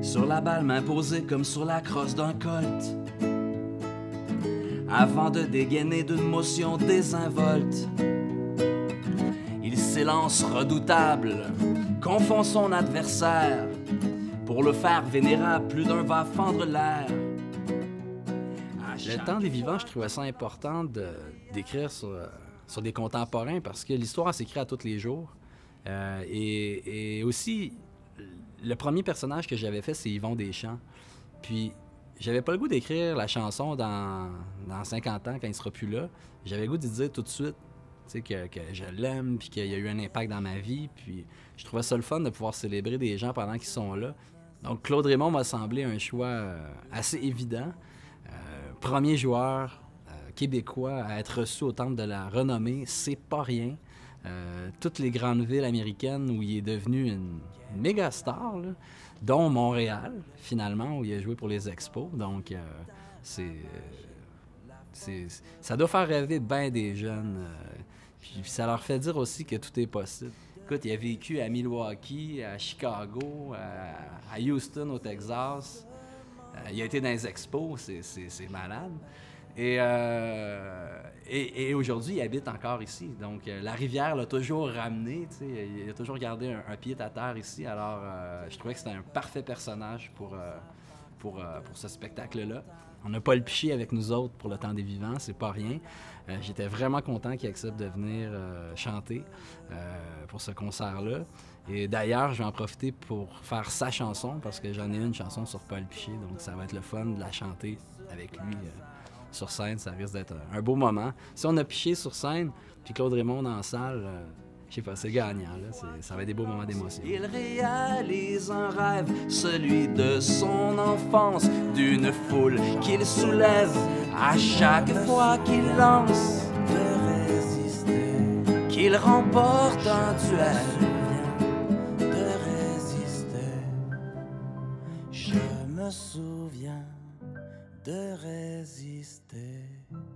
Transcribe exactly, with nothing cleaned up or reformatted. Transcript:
sur la balle, main posée comme sur la crosse d'un colt. Avant de dégainer d'une motion désinvolte, il s'élance redoutable, confond son adversaire. Pour le faire vénérable, plus d'un va fendre l'air. Le temps des vivants, je trouvais ça important de, d'écrire sur, sur des contemporains parce que l'histoire s'écrit à tous les jours. Euh, et, et aussi, le premier personnage que j'avais fait, c'est Yvon Deschamps. Puis, j'avais pas le goût d'écrire la chanson dans, dans cinquante ans, quand il sera plus là. J'avais le goût de dire tout de suite que, que je l'aime, puis qu'il y a eu un impact dans ma vie. Puis, je trouvais ça le fun de pouvoir célébrer des gens pendant qu'ils sont là. Donc, Claude Raymond m'a semblé un choix euh, assez évident. Euh, premier joueur euh, québécois à être reçu au Temple de la Renommée, c'est pas rien. Euh, toutes les grandes villes américaines où il est devenu une, une méga star, là, dont Montréal, finalement, où il a joué pour les Expos. Donc, euh, c'est, euh, c'est, ça doit faire rêver bien des jeunes. Euh, puis ça leur fait dire aussi que tout est possible. Écoute, il a vécu à Milwaukee, à Chicago, à, à Houston, au Texas. Euh, il a été dans les expos, c'est, c'est, c'est malade. Et, euh, et, et aujourd'hui, il habite encore ici. Donc, euh, la rivière l'a toujours ramené, tu sais, il a toujours gardé un, un pied à terre ici. Alors, euh, je trouvais que c'était un parfait personnage pour, euh, pour, euh, pour ce spectacle-là. On n'a pas le piché avec nous autres pour le temps des vivants, c'est pas rien. Euh, j'étais vraiment content qu'il accepte de venir euh, chanter euh, pour ce concert-là. Et d'ailleurs, je vais en profiter pour faire sa chanson, parce que j'en ai une chanson sur Paul Piché, donc ça va être le fun de la chanter avec lui euh, sur scène. Ça risque d'être un beau moment. Si on a Piché sur scène, puis Claude Raymond dans la salle, euh, je sais pas, c'est gagnant, là. C'est, ça va être des beaux moments d'émotion. Il réalise un rêve, celui de son enfance, d'une foule qu'il soulève à chaque fois qu'il lance, de résister, qu'il remporte un duel, de résister. Je me souviens de résister.